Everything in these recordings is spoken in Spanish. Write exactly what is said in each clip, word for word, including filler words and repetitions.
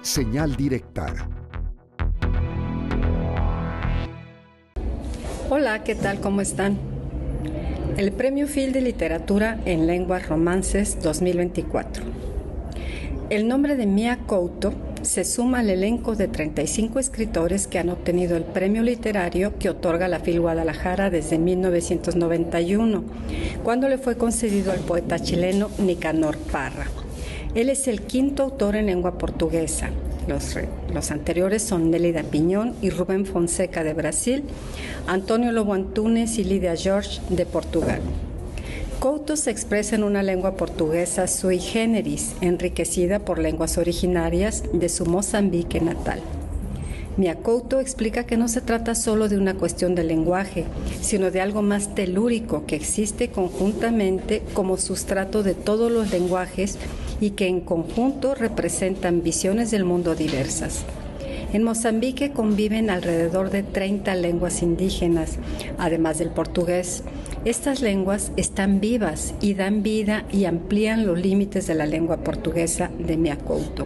Señal directa. Hola, ¿qué tal? ¿Cómo están? El Premio Phil de Literatura en Lenguas Romances dos mil veinticuatro. El nombre de Mia Couto se suma al elenco de treinta y cinco escritores que han obtenido el premio literario que otorga la Phil Guadalajara desde mil novecientos noventa y uno, cuando le fue concedido al poeta chileno Nicanor Parra. Él es el quinto autor en lengua portuguesa. Los, los anteriores son Nélida Piñón y Rubén Fonseca de Brasil, Antonio Lobo Antunes y Lidia Jorge de Portugal. Couto se expresa en una lengua portuguesa sui generis, enriquecida por lenguas originarias de su Mozambique natal. Mia Couto explica que no se trata solo de una cuestión de lenguaje, sino de algo más telúrico que existe conjuntamente como sustrato de todos los lenguajes y que en conjunto representan visiones del mundo diversas. En Mozambique conviven alrededor de treinta lenguas indígenas, además del portugués. Estas lenguas están vivas y dan vida y amplían los límites de la lengua portuguesa de Mia Couto.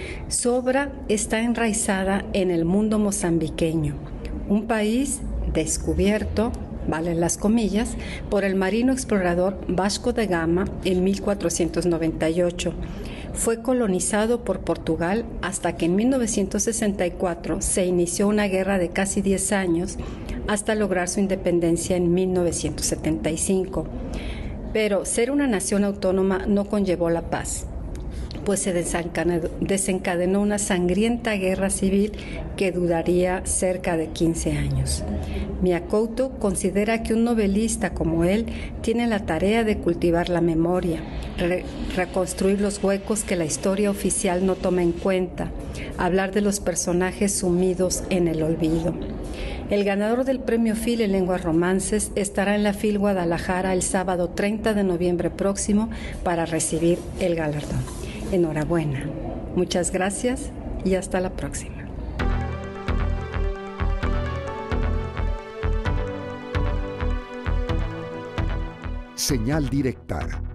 Su obra está enraizada en el mundo mozambiqueño, un país descubierto, valen las comillas, por el marino explorador Vasco da Gama en mil cuatrocientos noventa y ocho. Fue colonizado por Portugal hasta que en mil novecientos sesenta y cuatro se inició una guerra de casi diez años hasta lograr su independencia en mil novecientos setenta y cinco. Pero ser una nación autónoma no conllevó la paz, pues se desencadenó una sangrienta guerra civil que duraría cerca de quince años. Mia Couto considera que un novelista como él tiene la tarea de cultivar la memoria, re- reconstruir los huecos que la historia oficial no toma en cuenta, hablar de los personajes sumidos en el olvido. El ganador del Premio Phil en Lenguas Romances estará en la Phil Guadalajara el sábado treinta de noviembre próximo para recibir el galardón. Enhorabuena. Muchas gracias y hasta la próxima. Señal directa.